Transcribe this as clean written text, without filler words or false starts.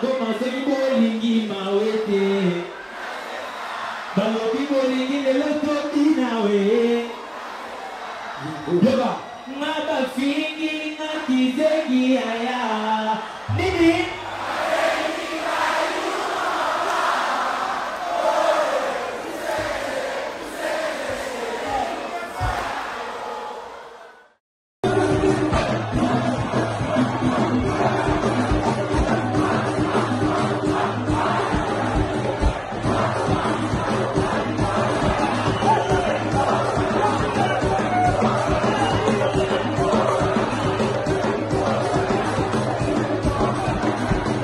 Goma soki bolingi mawete balobi bolingi lelo tobi nawe yoba nga bafingi nga kizeki aya